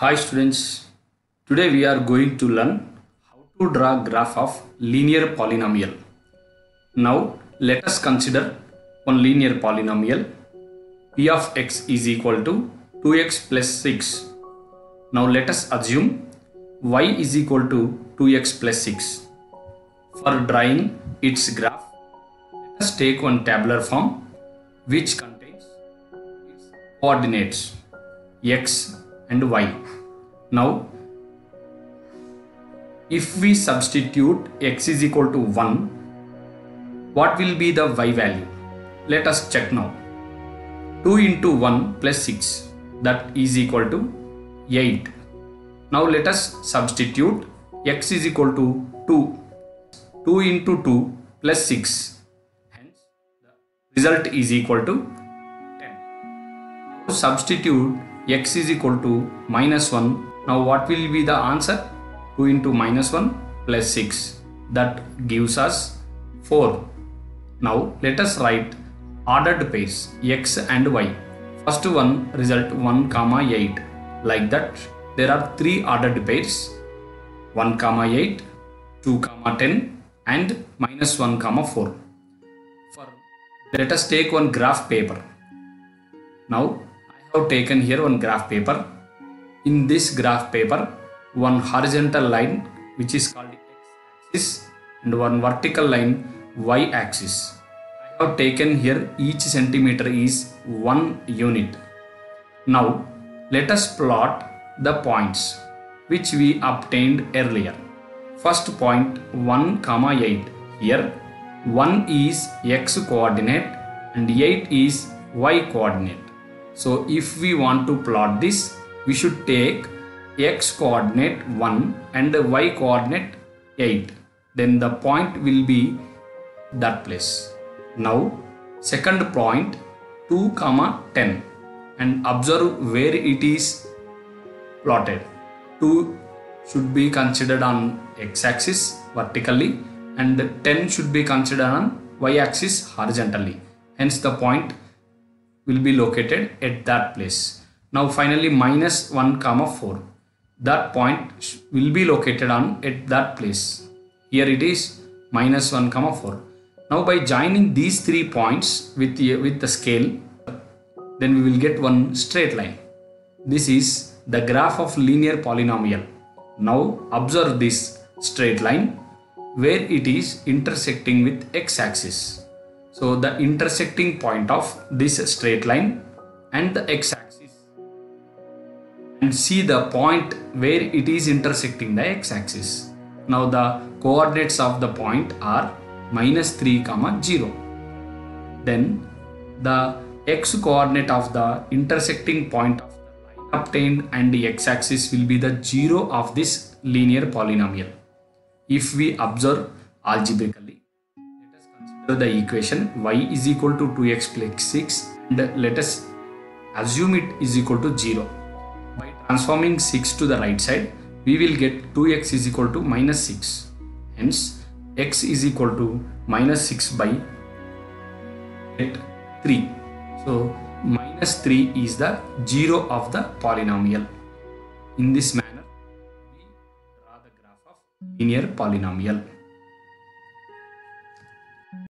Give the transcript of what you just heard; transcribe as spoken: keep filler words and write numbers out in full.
Hi students, today we are going to learn how to draw graph of linear polynomial. Now let us consider one linear polynomial. P of x is equal to two x plus six. Now let us assume y is equal to two x plus six. For drawing its graph, let us take one tabular form which contains its coordinates x and y. Now if we substitute x is equal to one, what will be the y value? Let us check now. two into one plus six, that is equal to eight. Now let us substitute x is equal to two. two into two plus six, hence the result is equal to ten. Now substitute x is equal to minus one. Now what will be the answer? two into minus one plus six, that gives us four. Now let us write ordered pairs x and y. First one result one comma eight. Like that there are three ordered pairs, one comma eight, two comma ten and minus one comma four. For let us take one graph paper. Now I have taken here one graph paper. In this graph paper, one horizontal line which is called x-axis and one vertical line y-axis. I have taken here each centimeter is one unit. Now let us plot the points which we obtained earlier. First point one comma eight. Here one is x coordinate and eight is y coordinate. So if we want to plot this, we should take x coordinate one and y coordinate eight. Then the point will be that place. Now second point two comma ten, and observe where it is plotted. two should be considered on x-axis vertically and ten should be considered on y-axis horizontally. Hence the point will be located at that place. Now finally minus one comma four. That point will be located on at that place. Here it is minus one comma four. Now by joining these three points with the, with the scale, then we will get one straight line. This is the graph of linear polynomial. Now observe this straight line where it is intersecting with x-axis. So the intersecting point of this straight line and the x-axis, and see the point where it is intersecting the x-axis. Now the coordinates of the point are minus three comma zero. Then the x coordinate of the intersecting point of the line obtained and the x-axis will be the zero of this linear polynomial. If we observe algebraically, let us consider the equation y is equal to two x plus six and let us assume it is equal to zero. By transforming six to the right side, we will get two x is equal to minus six. Hence x is equal to minus six by three. So minus three is the zero of the polynomial. In this manner, we draw the graph of linear polynomial.